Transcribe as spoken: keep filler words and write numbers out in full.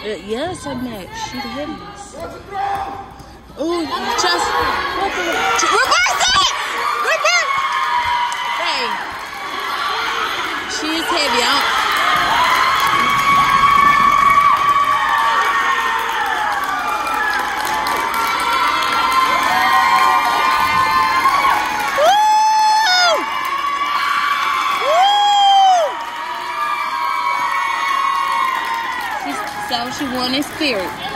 Uh, yes, I'm not. She the heaviest. Ooh, just reverse it! Reverse! Hey, she is heavy. I don't, so she won in spirit.